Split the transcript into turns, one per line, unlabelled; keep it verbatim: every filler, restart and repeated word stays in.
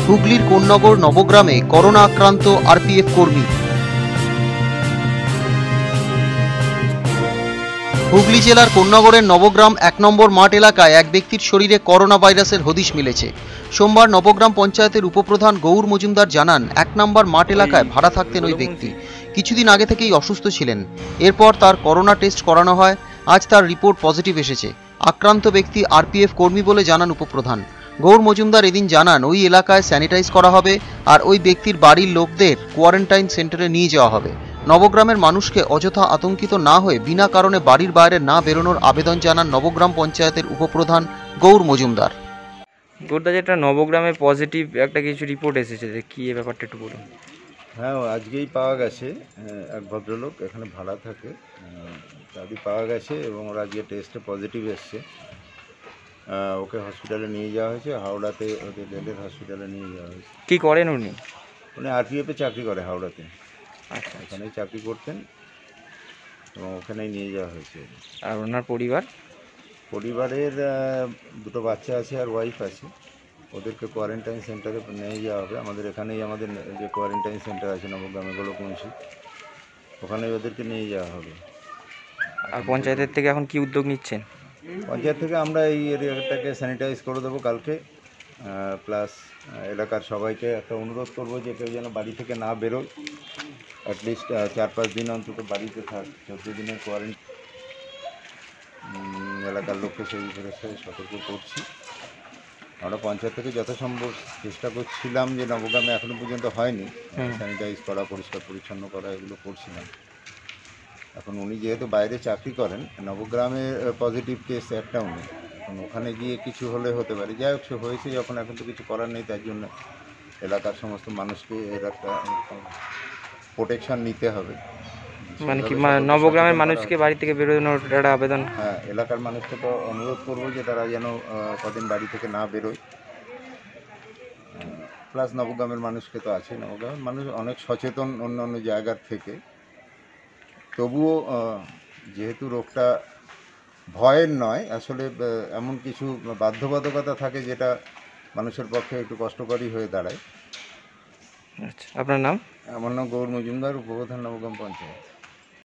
হুগলির কোন্নগর নবগ্রামে করোনা আক্রান্ত আরপিএফ কর্মী। হুগলি জেলার কোন্নগরের নবগ্রাম এক নম্বর মাঠ এলাকায় এক ব্যক্তির শরীরে করোনা ভাইরাসের হদিশ মিলেছে। সোমবার নবগ্রাম পঞ্চায়েতের উপপ্রধান গৌর মজুমদার জানান, এক নম্বর মাঠ এলাকায় ভাড়া থাকতেন ওই ব্যক্তি। কিছুদিন আগে থেকেই অসুস্থ ছিলেন। এরপর তার করোনা টেস্ট করানো হয়। আজ তার রিপোর্ট পজিটিভ এসেছে। আক্রান্ত ব্যক্তি আরপিএফ কর্মী বলে জানান উপপ্রধান গৌর মজুমদার। এদিন জানান, ওই এলাকায় স্যানিটাইজ করা হবে আর ওই ব্যক্তির বাড়ির লোকদের কোয়ারেন্টাইন সেন্টারে নিয়ে যাওয়া হবে। নবগ্রামের মানুষকে অযথা আতঙ্কিত না হয়ে বিনা কারণে বাড়ির বাইরে না বেরোনোর আবেদন জানান নবগ্রাম পঞ্চায়েতের উপপ্রধান গৌর মজুমদার।
গৌরদা, যেটা নবগ্রামে পজিটিভ একটা কিছু রিপোর্ট এসেছে, যে কি এই ব্যাপারটা একটু বলুন।
হ্যাঁ, আজকেই পাওয়া গেছে। এক ভদ্রলোক এখানে ভাড়া থাকে, তারই পাওয়া গেছে এবং ওর আজকে টেস্টে পজিটিভ এসছে। ওকে হসপিটালে নিয়ে যাওয়া হয়েছে, হাওড়াতে ওদের রেলের হসপিটালে নিয়ে যাওয়া হয়েছে।
কী করেন উনি?
উনি আরপিএফে চাকরি করে হাওড়াতে।
আচ্ছা,
ওখানেই চাকরি করতেন এবং ওখানেই নিয়ে যাওয়া হয়েছে।
আর ওনার পরিবার?
পরিবারের দুটো বাচ্চা আছে আর ওয়াইফ আছে। ওদেরকে কোয়ারেন্টাইন সেন্টারে নিয়ে যাওয়া হবে। আমাদের এখানেই আমাদের যে কোয়ারেন্টাইন সেন্টার আছে নবগ্রামে গোলকমুন্সি, ওখানেই ওদেরকে নিয়ে যাওয়া হবে।
আর পঞ্চায়েতের থেকে এখন কি উদ্যোগ নিচ্ছেন?
পঞ্চায়েত থেকে আমরা এই এরিয়াটাকে স্যানিটাইজ করে দেবো কালকে। প্লাস এলাকার সবাইকে একটা অনুরোধ করবো যে কেউ যেন বাড়ি থেকে না বেরোয়। অ্যাটলিস্ট চার পাঁচ দিন অন্তত বাড়িতে থাক। চোদ্দ দিনের কোয়ারেন্টাইন এলাকার লোককে সেই বিষয়ে সতর্ক করছি। আমরা পঞ্চায়েত থেকে যথাসম্ভব চেষ্টা করছিলাম যে নবগ্রামে এখনো পর্যন্ত হয়নি, স্যানিটাইজ করা, পরিষ্কার পরিচ্ছন্ন করা, এগুলো করছিলাম। এখন উনি যেহেতু বাইরে চাকরি করেন, নবগ্রামে পজিটিভ কেস একটাও নেই। এখন ওখানে গিয়ে কিছু হলে হতে পারে। যাই হোক, সে হয়েছে যখন, এখন তো কিছু করার নেই। তার জন্য এলাকার সমস্ত মানুষকে এর একটা প্রোটেকশন নিতে হবে।
মানে কি নবগ্রামের মানুষকে বাড়ি থেকে বেরোনোর একটা আবেদন?
হ্যাঁ, এলাকার মানুষকে তো অনুরোধ করবো যে তারা যেন কদিন বাড়ি থেকে না বেরোয়। প্লাস নবগ্রামের মানুষকে তো আছে, নবগ্রামের মানুষ অনেক সচেতন অন্য অন্য জায়গার থেকে। তবুও যেহেতু রোগটা ভয়ের নয়, আসলে এমন কিছু বাধ্যবাধকতা থাকে যেটা মানুষের পক্ষে একটু কষ্টকরই হয়ে দাঁড়ায়।
আচ্ছা, আপনার নাম?
আমার নাম গৌর মজুমদার, উপপ্রধান নবগ্রাম পঞ্চায়েত।